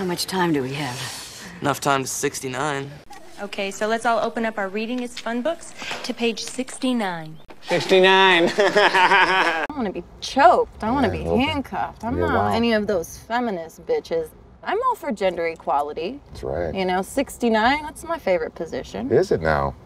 How much time do we have? Enough time to 69. Okay, so let's all open up our Reading is Fun books to page 69. 69. I want to be choked. I want to be handcuffed. I'm not any of those feminist bitches. I'm all for gender equality. That's right. You know, 69, that's my favorite position. Is it now?